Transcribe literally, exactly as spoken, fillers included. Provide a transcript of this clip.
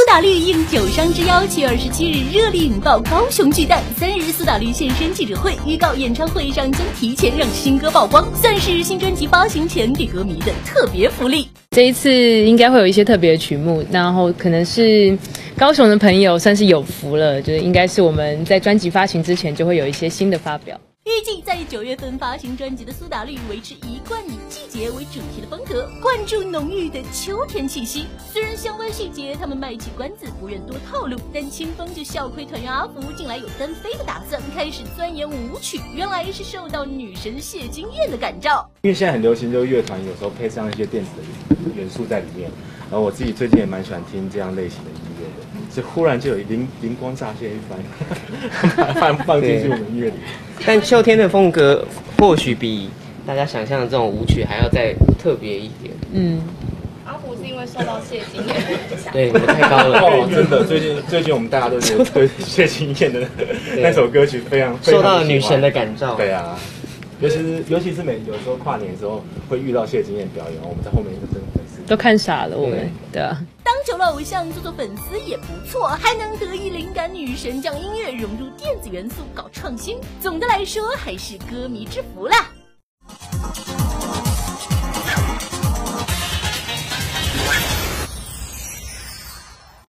打绿应酒商之邀，七月二十七日热力引爆高雄巨蛋。三日苏打绿现身记者会，预告演唱会上将提前让新歌曝光，算是新专辑发行前给歌迷的特别福利。 这一次应该会有一些特别的曲目，然后可能是高雄的朋友算是有福了，就是应该是我们在专辑发行之前就会有一些新的发表。 预计在九月份发行专辑的苏打绿维持一贯以季节为主题的风格，灌注浓郁的秋天气息。虽然相关细节他们卖起关子，不愿多透露，但清风就笑亏团员阿福近来有单飞的打算，开始钻研舞曲，原来是受到女神谢金燕的感召。 因为现在很流行，就是乐团有时候配上一些电子的元素在里面，然后我自己最近也蛮喜欢听这样类型的音乐的，所以忽然就有灵灵光乍现一番，放放进去我们音乐里。 但秋天的风格或许比大家想象的这种舞曲还要再特别一点。 嗯， 阿福是因为受到谢金燕的影响， 对，太高了。 哦，真的，最近最近我们大家都觉得对谢金燕的那首歌曲非常受到了女神的感召。 对啊，尤其是尤其是每有时候跨年的时候会遇到谢金燕表演，我们在后面就真的粉丝都看傻了，我们对啊。 当久了偶像做做粉丝也不错，还能得意灵感女神将音乐融入电子元素搞创新。总的来说，还是歌迷之福啦。